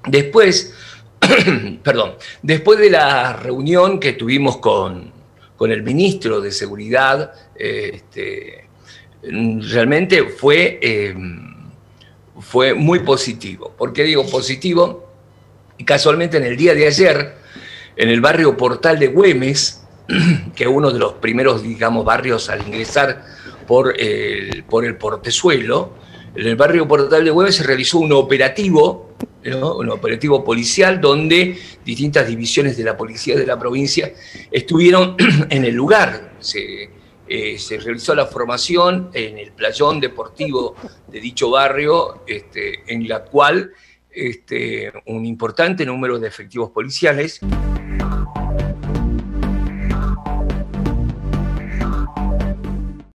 Después, perdón, después de la reunión que tuvimos con el ministro de Seguridad, realmente fue muy positivo. ¿Por qué digo positivo? Casualmente en el día de ayer, en el barrio Portal de Güemes, que es uno de los primeros, digamos, barrios al ingresar por el Portezuelo, en el barrio Portal de Güemes se realizó un operativo, ¿no? Un operativo policial donde distintas divisiones de la policía de la provincia estuvieron en el lugar. Se realizó la formación en el playón deportivo de dicho barrio, en la cual un importante número de efectivos policiales